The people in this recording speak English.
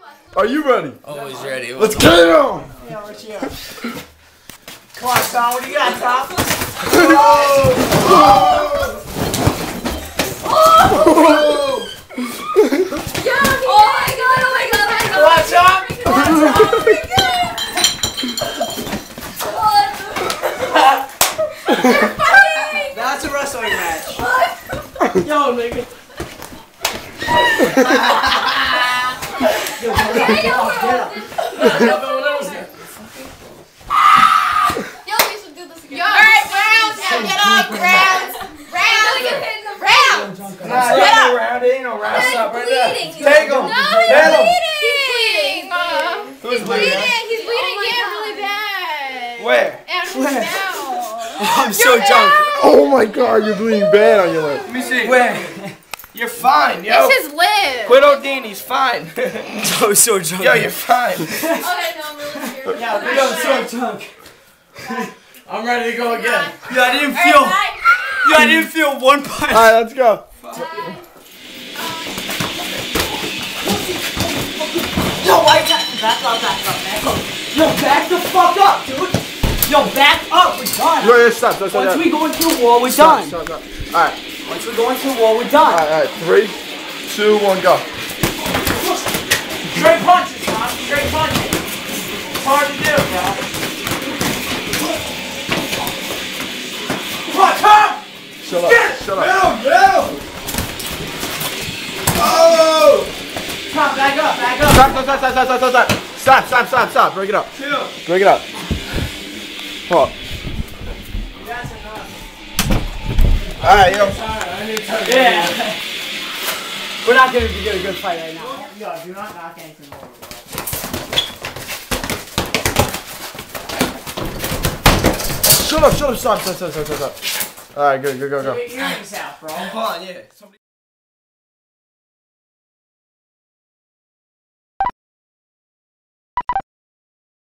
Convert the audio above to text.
Are you ready? Always ready. Let's get it on! Yeah, where's she at? Come on, Tom. What do you got, Tom? Watch out! That's a wrestling match. Yo, nigga. Yo, get up. Yo, we should do this again. Alright, rounds. Now get up. Rounds. Get up. Round in or round stop right there. Take him. No, he's bleeding. Who's bleeding? He's bleeding really bad. Where? Out of his mouth. I'm so drunk. Oh my god, you're bleeding bad on your lip. Let me see. Where? You're fine, yo. It's his lip. Quit ODing, he's fine. I'm so drunk. Yo, you're fine. Okay, no, I'm really scared. Yeah, we are so drunk. I'm ready to go again. Yo, I didn't feel one punch. Alright, let's go. Yo, why is that? Back up. Yo, back the fuck up, dude. Yo, back up. We're done. Yo, stop. Once we go into a war, we're done. Stop. Alright. Once we go into a war, we're done. Alright. 3, 2, 1, go. Straight punches, Tom. Straight punches. It's hard to do, bro. Come on, Tom! Shut up. Get him! Oh! Tom, back up. Stop. Break it up. Chill. Break it up. Hold up. That's enough. Alright, yo. Yeah. We're not going to get a good fight right now. Yo, do not knock anything over, bro. Shut up. Stop. Alright, good. Go. Your earrings out, bro. Hold on, yeah.